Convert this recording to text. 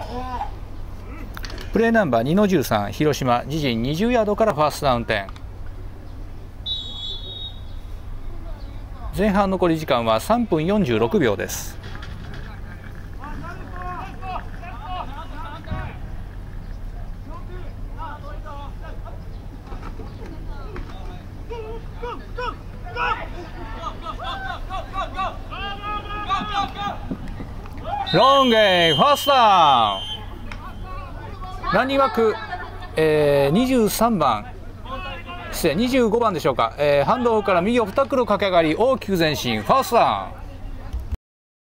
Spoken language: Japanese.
プレーナンバー2の13広島自陣20ヤードからファーストダウン点。前半残り時間は3分46秒です。ロングゲイファーストダウン。ランニングバック、23番25番でしょうか、ハンドオフから右オフタックル駆け上がり大きく前進ファーストダウン。